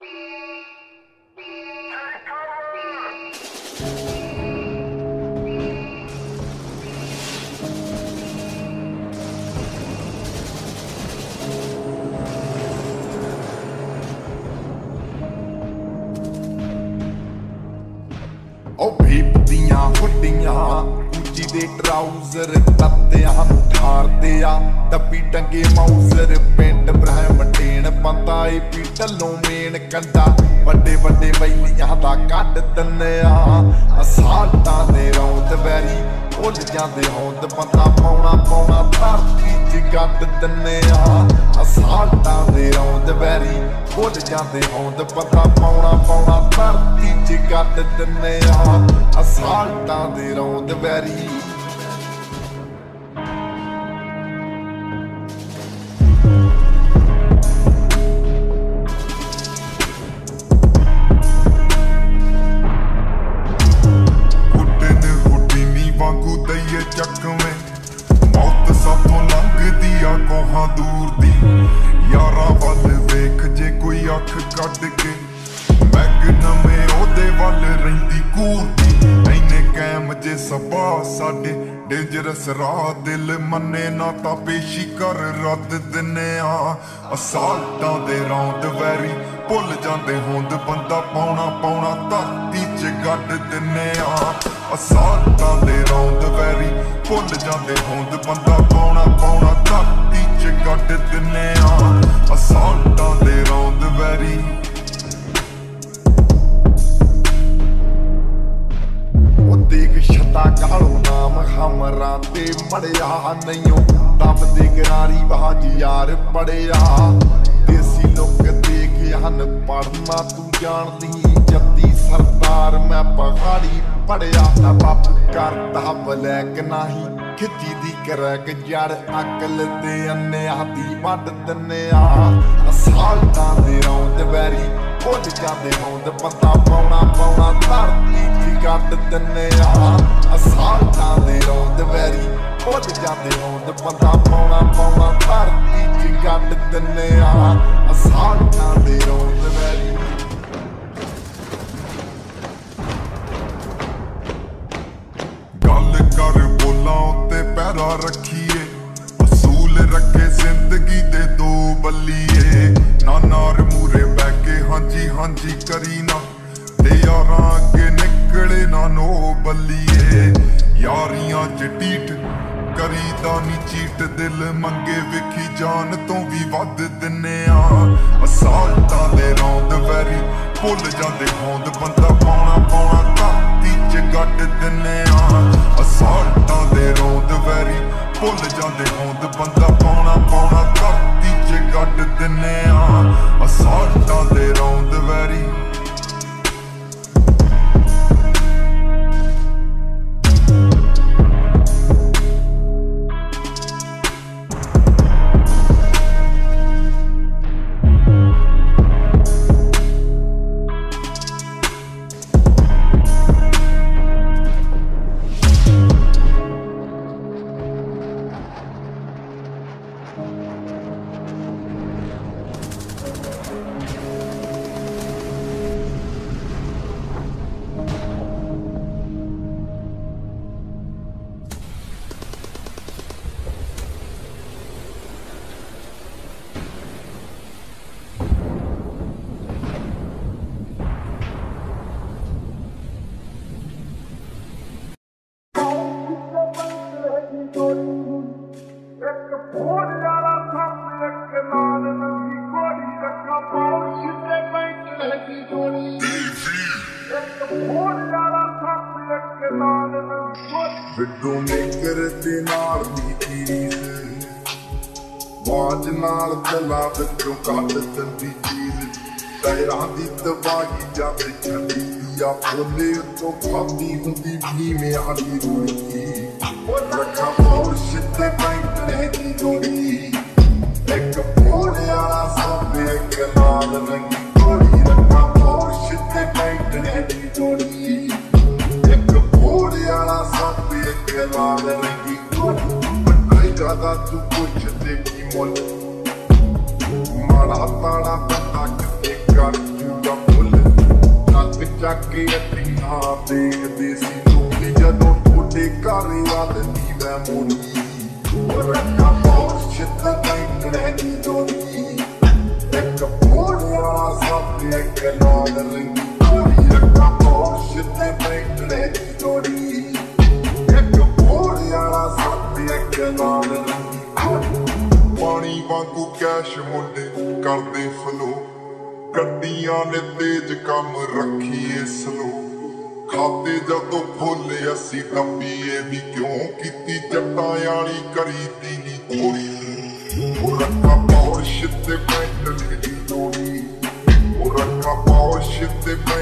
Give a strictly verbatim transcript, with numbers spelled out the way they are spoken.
ਉਹ ਭੀਪ ਦੀਆਂ ਹੁੱਡੀਆਂ ਉੱਚੀ ਦੇ ਟਰਾਊਜ਼ਰ ਤੱਤਿਆਂ ਨੂੰ ਠਾਰਦੇ ਆ ਟੱਪੀ ਟੰਗੇ ਮਾਊਜ਼ਰ ਪਿੰਡ ਬ੍ਰਹਮਟੇਨ ਬੰਦਾ ਏ ਪੀ ਢੱਲੋਂ ਮੇਨ ਕੰਡਾ ਵੱਡੇ ਵੱਡੇ ਬੈਲੀਆਂ ਦਾ ਕੱਢ ਦਿੰਨੇ ਆ ਅਸਾਲਟਾਂ ਦੇ ਰੌਂਦ ਵੈਰੀ ਭੁੱਲ ਜਾਂਦੇ ਹੋਂਦ ਬੰਦਾ ਪਾਉਣਾ ਪਾਉਣਾ ਧਰਤੀ ਚ ਗੱਡ ਦਿੰਨੇ ਆ ਅਸਾਲਟਾਂ ਦੇ ਰੌਂਦ ਵੈਰੀ ਭੁੱਲ ਜਾਂਦੇ ਹੋਂਦ ਬੰਦਾ ਪਾਉਣਾ ਪਾਉਣਾ ਧਰਤੀ ਚ ਗੱਡ ਦਿੰਨੇ ਆ ਅਸਾਲਟਾਂ ਦੇ ਰੌਂਦ ਵੈਰੀ ਚੱਕਵੇਂ ਮੌਤ ਸਾਥੋਂ ਲੰਘਦੀ ਆ ਕੋਹਾਂ ਦੂਰ ਦੀ ਯਾਰਾਂ ਵੱਲ ਵੇਖ ਜੇ ਕੋਈ ਅੱਖ ਕੱਢ ਕੇ ਮੈਗਨਮੇ ਉਹਦੇ ਵੱਲ ਰਹਿੰਦੀ ਘੂਰਦੀ ਐਨੇ ਕੈਮ ਜੇ ਸਭਾ ਸਾਡੇ ਡੇਂਜਰਸ ਰਾਹ ਦਿਲ ਮੰਨੇ ਨਾ ਤਾਂ ਪੇਸ਼ੀ ਕਰ ਰੱਦ ਦਿੰਨੇ ਆ ਅਸਾਲਟਾਂ ਦੇ ਰੌਂਦ ਵੈਰੀ ਭੁੱਲ ਜਾਂਦੇ ਹੋਂਦ ਬੰਦਾ ਪਾਉਣਾ ਪਾਉਣਾ ਧਰਤੀ ਚ ਗੱਡ ਦਿੰਨੇ ਆ ਅਸਾਲਟਾਂ ਦੇ ਰੌਂਦ ਵੈਰੀ ਭੁੱਲ ਜਾਂਦੇ ਹੋਂਦ ਬੰਦਾ ਪਾਉਣਾ ਪਾਉਣਾ ਧਰਤੀ ਚ ਗੱਡ ਦਿੰਨੇ ਆ ਅਸਾਲਟਾਂ ਦੇ ਰੌਂਦ ਵੈਰੀ ਉਹ ਦੇਖ ਛੱਤਾ ਕਾਲੋ ਨਾਮ ਹਮਰਾਂ ਤੇ ਮੜਿਆ ਨਹੀਂਓ ਦਮ ਦੇ ਗਰਾਰੀ ਬਾਜ ਯਾਰ ਪੜਿਆ ਦੇਸੀ ਲੋਕ ਦੇਖ ਹਨ ਪੜਨਾ ਤੂੰ ਜਾਣਦੀ ਜੱਦੀ ਸਰਦਾਰ ਮੈਂ ਪਹਾੜੀ ਪੜਿਆ ਨਾ ਬਾਪੂ ਕਰਦਾ ਬਲੈਕ ਨਹੀਂ ਖਿੱਚੀ ਦੀ ਕਰੈਕ ਜੜ ਅਕਲ ਦੇ ਅੰਨਿਆਂ ਦੀ ਵੱਢ ਦਿੰਨੇ ਆ ਅਸਾਲਟਾਂ ਦੇ ਰੌਂਦ ਵੈਰੀ ਭੁੱਲ ਜਾਂਦੇ ਹੋਂਦ ਬੰਦਾ ਪਾਉਣਾ ਪਾਉਣਾ ਧਰਤੀ ਚ ਗੱਡ ਦਿੰਨੇ ਆ ਅਸਾਲਟਾਂ ਦੇ ਰੌਂਦ ਵੈਰੀ ਭੁੱਲ ਜਾਂਦੇ ਹੋਂਦ ਬੰਦਾ ਪਾਉਣਾ ਪਾਉਣਾ ਧਰਤੀ ਚ ਗੱਡ ਦਿੰਨੇ ਆ ਅਸਾਲਟਾਂ ਦੇ ਰੌਂਦ ਵੈਰੀ ਗੱਲ ਕਰ ਬੋਲਾਂ ਉੱਤੇ ਪੈਰਾ ਰੱਖੀਏ ਅਸੂਲ ਰੱਖੇ ਜ਼ਿੰਦਗੀ ਦੇ ਦੋ ਬੱਲੀਏ ਨਾ ਨਾਰ ਮੂਰੇ ਬਹਿ ਕੇ ਹਾਂਜੀ ਹਾਂਜੀ ਕਰੀ ਨਾ ਤੇ ਯਾਰਾਂ ਅੱਗੇ ਨਿਕਲੇ ਨਾ ਨੋ ਬੱਲੀਏ ਯਾਰੀਆਂ ਚ ਢੀਠ ਕਰੀਦਾ ਨੀ ਚੀਟ ਦਿਲ ਮੰਗੇ ਵੇਖੀ ਜਾਨ ਤੋਂ ਵੀ ਵੱਧ ਦਿੰਨੇ ਆ ਅਸਾਲਟਾਂ ਦੇ ਰੌਂਦ ਵੈਰੀ ਭੁੱਲ ਜਾਂਦੇ ਹੋਂਦ ਬੰਦਾ ਪਾਉਣਾ ਪਾਉਣਾ ਧਰਤੀ ਚ ਗੱਡ ਦਿੰਨੇ ਆ ਅਸਾਲਟਾਂ ਦੇ ਰੌਂਦ ਵੈਰੀ ਭੁੱਲ ਜਾਂਦੇ ਹੋਂਦ ਬੰਦਾ ਪਾਉਣਾ ਪਾਉਣਾ ਧਰਤੀ ਚ ਗੱਡ ਦਿੰਨੇ ਆ ਅਸਾਲਟਾਂ ਦੇ ਰੌਂਦ ਵੈਰੀ ਵਿਡੋ ਮੇਕਰ ਦੇ ਨਾਲ ਦੀ ਚੀਜ਼ ਬਾਜ ਨਾਲ ਤਲਾ ਵਿੱਚੋਂ ਕੱਢ ਦਿੰਦੀ ਚੀਜ਼ ਟਾਇਰਾਂ ਦੀ ਤਬਾਹੀ ਜਾਂਦੇ ਛੱਡੀ ਆ ਬੋਲੇ ਤੋਂ ਖਾਂਦੀ ਹੁੰਦੀ ਭੀਮਿਆਂ ਦੀ ਰੂੜੀ ਰੱਖਾਂ ਪੌਰਸ਼ ਤੇ ਬੈਂਟਲੇ ਦੀ ਜੋੜੀ ਇੱਕ ਭੋਲੇ ਵਾਲਾ ਸੋਬੇ ਇੱਕ ਲਾਲ ਰੰਗੀ ਘੋੜੀ ਰੱਖਾਂ ਪੌਰਸ਼ ਤੇ ਬੈਂਟਲੇ ਦੀ ਜੋੜੀ ਇੱਕ ਭੋਲੇ ਵਾਲਾ ਸੋਬੇ ਇੱਕ ਲਾਲ ਰੰਗੀ ਘੋੜੀ ਜ਼ਿਆਦਾ ਤੂੰ ਪੁੱਛਦੇ ਕੀ ਮੁੱਲ ਮਾੜਾ ਤਾੜਾ ਬੰਦਾ ਕਿਤੇ ਕਰ ਕੇ ਅੱਡੀਆਂ ਦੇਖਦੇ ਸੀ ਲੋਕੀ ਜਦੋਂ ਤੁਹਾਡੇ ਘਰ ਆਦਮੀ ਵੈ ਮੋਨੀ ਰੱਖਾ ਬਹੁਤ ਸ਼ਿੱਤ ਬੈਂਕੜੇ ਦੀ ਦੋਨੀ ਇੱਕ ਪੋੜਿਆ ਸਭ ਇੱਕ ਨਾਲ ਰੰਗੀ ਕੋੜੀ ਰੱਖਾ ਬਹੁਤ ਸ਼ਿੱਤ ਬੈਂਕੜੇ ਦੀ ਦੋਨੀ ਇੱਕ ਪੋੜਿਆ ਸਭ ਇੱਕ ਨਾਲ ਰੰਗੀ ਕੋੜੀ ਪਾਣੀ ਵਾਂਗੂ ਕੈਸ਼ ਮੁੰਡੇ ਕਰਦੇ ਫਲੋ ਗੱਡੀਆਂ ਨੇ ਤੇਜ ਕੰਮ ਰੱਖੀਏ ਸਲੋ ਖਾਤੇ ਜਦੋਂ ਫੁੱਲ ਅਸੀਂ ਟੱਪੀਏ ਵੀ ਕਿਉਂ ਕੀਤੀ ਜੱਟਾਂ ਵਾਲੀ ਕਰੀਦੀ ਨੀ ਥੋੜੀ ਉਹ ਰੱਖਾ ਪੌਸ਼ ਤੇ ਬੈਠ ਦੀ ਦੋੜੀ ਉਹ ਰੱਖਾ ਪੌਸ਼ ਤੇ